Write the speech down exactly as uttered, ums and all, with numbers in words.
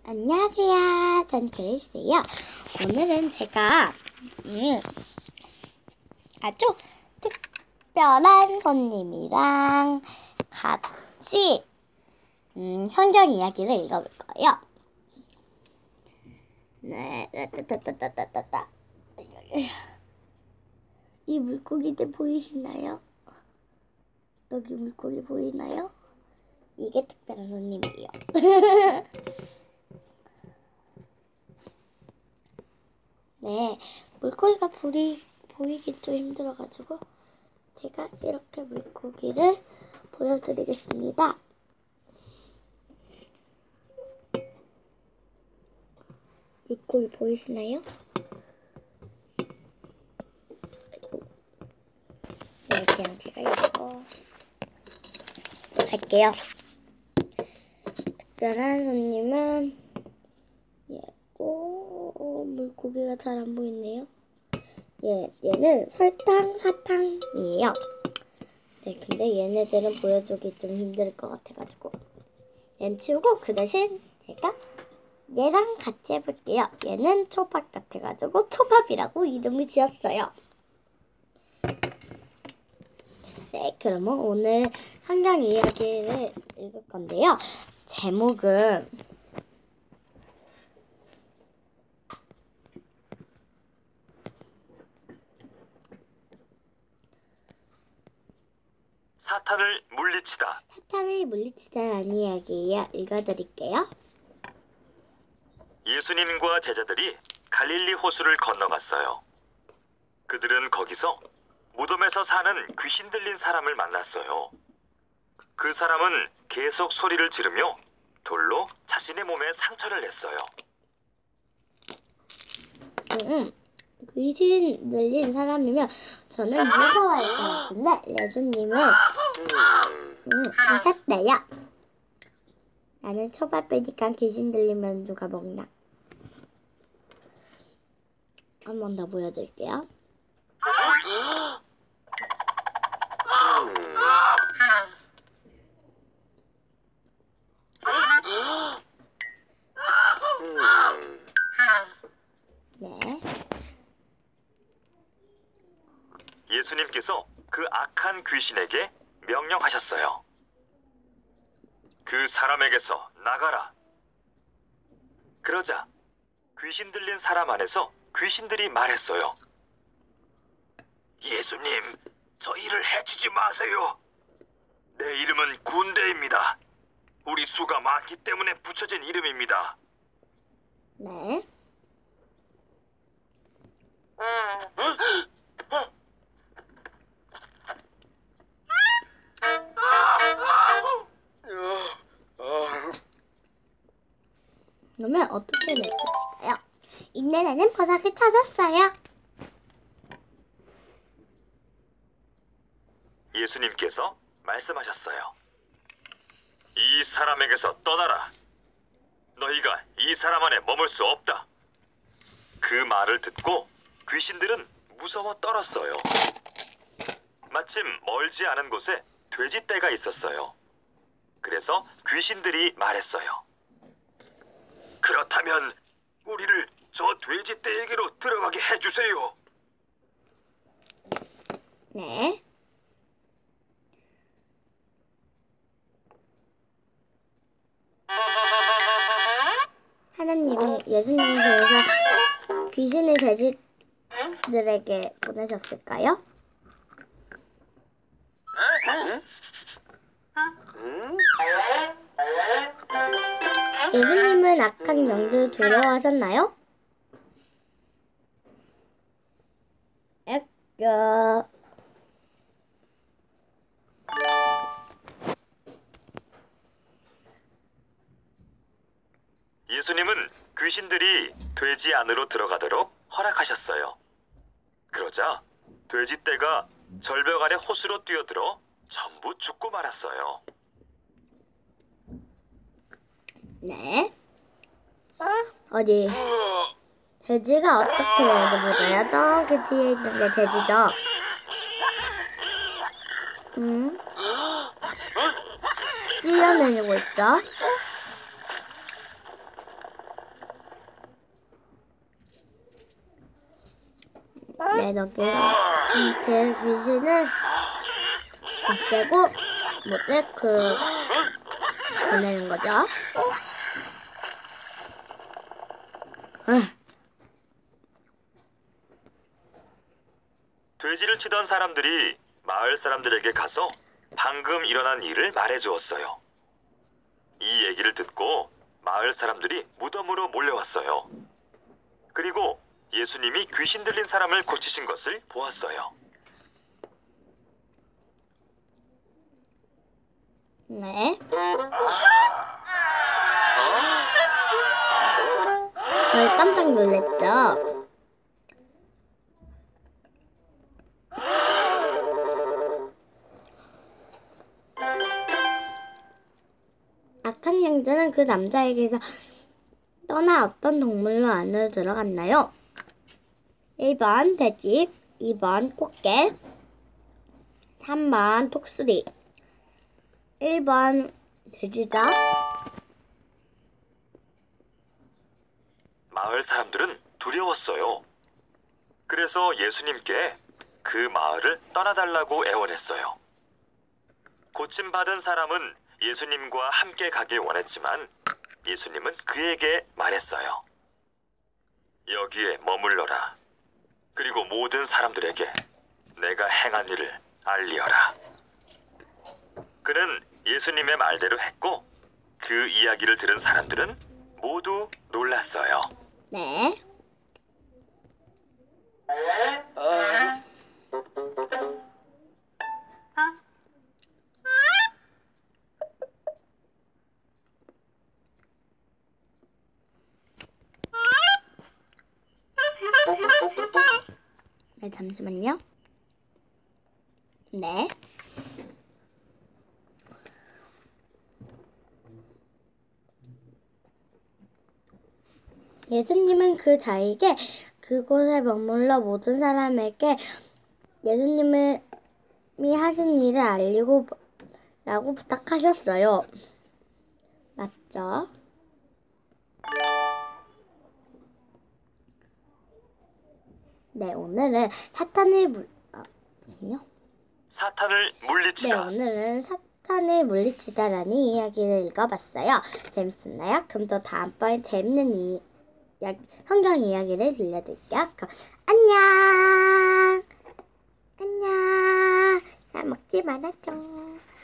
안녕하세요. 전 그레이스예요. 오늘은 제가 음, 아주 특별한 손님이랑 같이 음, 성경 이야기를 읽어볼 거예요. 네, 따따따따따따따. 이 물고기들 보이시나요? 여기 물고기 보이나요? 이게 특별한 손님이에요. 네, 물고기가 보이, 보이기 좀 힘들어가지고 제가 이렇게 물고기를 보여드리겠습니다. 물고기 보이시나요? 아이고. 네, 그냥 제가 이거 할게요. 특별한 손님은 얘고 물고기가 잘 안 보이네요. 얘, 얘는 설탕 사탕이에요. 네, 근데 얘네들은 보여주기 좀 힘들 것 같아가지고 얘는 치우고 그 대신 제가 얘랑 같이 해볼게요. 얘는 초밥 같아가지고 초밥이라고 이름을 지었어요. 네, 그러면 오늘 성경 이야기를 읽을 건데요. 제목은 사탄을 물리치다. 사탄을 물리치자라는 이야기예요. 읽어드릴게요. 예수님과 제자들이 갈릴리 호수를 건너갔어요. 그들은 거기서 무덤에서 사는 귀신 들린 사람을 만났어요. 그 사람은 계속 소리를 지르며 돌로 자신의 몸에 상처를 냈어요. 음, 귀신 들린 사람이면 저는 무서워할 것 같은데 예수님은 음, 하셨대요. 나는 초밥이니까 귀신 들리면 누가 먹나? 한 번 더 보여드릴게요. 네. 예수님께서 그 악한 귀신에게 명령하셨어요. 그 사람에게서 나가라. 그러자 귀신 들린 사람 안에서 귀신들이 말했어요. 예수님, 저희를 해치지 마세요. 내 이름은 군대입니다. 우리 수가 많기 때문에 붙여진 이름입니다. 네. 그러면 어떻게 맺을까요? 인내라는 버섯을 찾았어요. 예수님께서 말씀하셨어요. 이 사람에게서 떠나라. 너희가 이 사람 안에 머물 수 없다. 그 말을 듣고 귀신들은 무서워 떨었어요. 마침 멀지 않은 곳에 돼지떼가 있었어요. 그래서 귀신들이 말했어요. 그렇다면 우리를 저 돼지떼에게로 들어가게 해주세요. 네. 하나님이 예수님을 통해서 귀신을 돼지들에게 보내셨을까요? 예수님은 악한 영들 두려워하셨나요? 액겨. 예수님은 귀신들이 돼지 안으로 들어가도록 허락하셨어요. 그러자 돼지떼가 절벽 아래 호수로 뛰어들어 전부 죽고 말았어요. 네. 어디? 돼지가 어떻게 되는지 보자요. 저기 뒤에 있는 게 돼지죠. 음. 뛰어내리고 있죠. 네, 여기가 그 귀신을 없애고 모두 그 보내는 거죠. 돼지를 치던 사람들이 마을 사람들에게 가서 방금 일어난 일을 말해주었어요. 이 얘기를 듣고 마을 사람들이 무덤으로 몰려왔어요. 그리고 예수님이 귀신 들린 사람을 고치신 것을 보았어요. 네. 저희 깜짝 놀랐죠? 악한 형제는 그 남자에게서 떠나 어떤 동물로 안으로 들어갔나요? 일 번 돼지, 이 번 꽃게, 삼 번 독수리, 일 번 돼지죠? 마을 사람들은 두려웠어요. 그래서 예수님께 그 마을을 떠나달라고 애원했어요. 고침받은 사람은 예수님과 함께 가길 원했지만 예수님은 그에게 말했어요. 여기에 머물러라. 그리고 모든 사람들에게 내가 행한 일을 알리어라. 그는 예수님의 말대로 했고 그 이야기를 들은 사람들은 모두 놀랐어요. 네. 네, 잠시만요. 네. 예수님은 그 자에게 그곳에 머물러 모든 사람에게 예수님이 하신 일을 알리고 라고 부탁하셨어요. 맞죠? 네, 오늘은 사탄을 물... 아, 잠시만요. 사탄을 네, 물리치다. 오늘은 사탄을 물리치다라는 이야기를 읽어봤어요. 재밌었나요? 그럼 또 다음번에 재밌는 이, 이야, 성경 이야기를 들려드릴게요. 그럼 안녕! 안녕! 나 먹지 말아줘.